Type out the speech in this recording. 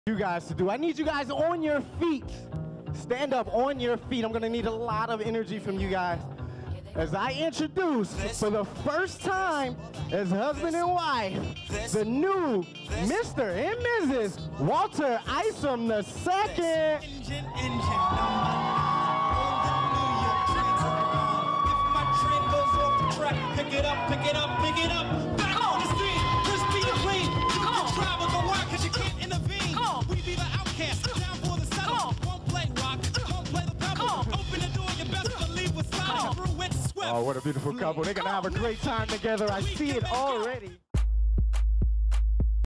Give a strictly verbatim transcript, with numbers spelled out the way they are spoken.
You guys to do. I need you guys on your feet. Stand up on your feet. I'm gonna need a lot of energy from you guys as I introduce for the first time as husband and wife the new Mister and Missus Walter Isom the second. Engine, engine, if my train goes off the track, pick it up, pick it up, pick it up. Back on the street, just be the queen. You can travel the world because you can't intervene. We be the outcast, down for the settle. Won't play rock, won't play the pebble. Open the door, you best believe we're solid. Through it swift. Oh, what a beautiful couple. They're gonna have a great time together. I see it already.